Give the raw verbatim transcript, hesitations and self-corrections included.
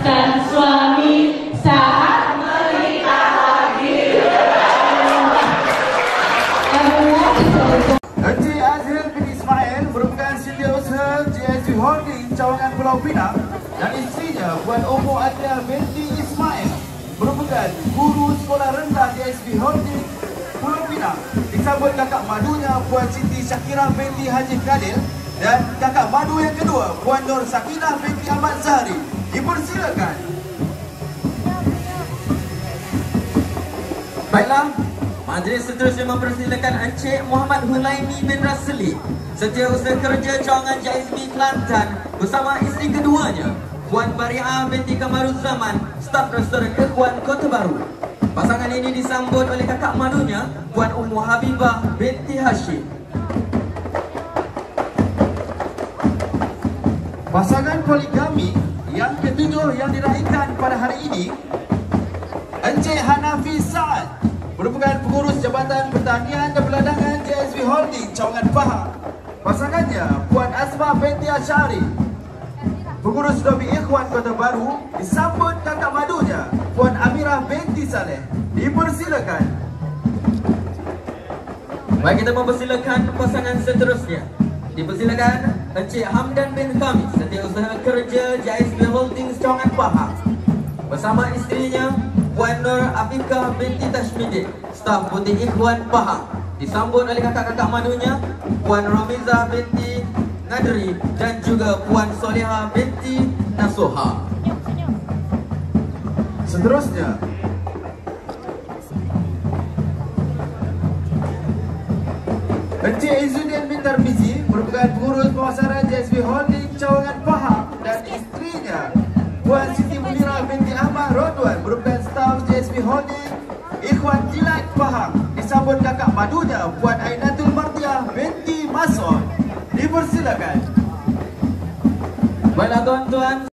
melepaskan suami saat menikah lagi. Encik Azril bin Ismail merupakan setiausaha J S V Holding Cawangan Pulau Pinang dan isterinya Puan Ummu Atia binti Ismail merupakan guru sekolah rendah J S V Holding Pulau Pinang. Disambut kakak madunya Puan Siti Syakira binti Haji Khalil dan kakak madu yang kedua Puan Nur Sakinah binti Ahmad Zahri. Dipersilakan. Baiklah, majlis seterusnya mempersilakan Encik Muhammad Hulaimi bin Rasli, Setiausaha Kerja Cawangan J S V Kelantan bersama isteri keduanya Puan Bariah binti Kamaruzaman, staf restoran Kekuan Kota Baru. Pasangan ini disambut oleh kakak madunya Puan Ummu Habibah binti Hashim. Pasangan poligami yang ketujuh yang diraihkan pada hari ini, Encik Hanafi Saad merupakan pengurus Jabatan Pertanian dan Peladangan J S V Holding Cawangan Pahang. Pasangannya Puan Asma binti Asyari, pengurus Lobi Ikhwan Kota Baru, disambut kakak madunya Puan Amirah binti Saleh. Dipersilakan. Baik, kita mempersilakan pasangan seterusnya. Dipersilakan Encik Hamdan bin Khamis, Setiausaha Kerja J S V Holding Cawangan Pahang bersama isterinya Puan Nur Afiqah binti Tashmidin, staf Butik Ikhwan Pahang. Disambut oleh kakak-kakak madunya Puan Ramizah binti Nadri dan juga Puan Solehah binti Nasuha. Seterusnya, Encik Izzuddin bin Tarmizi merupakan pengurus pemasaran J S V Holding Cawangan Pahang dan isterinya Puan Siti Munirah binti Ahmad Rodwan merupakan staf J S V Holding Ikhwan Jilat Pahang. Disambut kakak madunya Puan Ainatul Martiah binti Mas'ud. Dipersilakan. Baiklah tuan-tuan.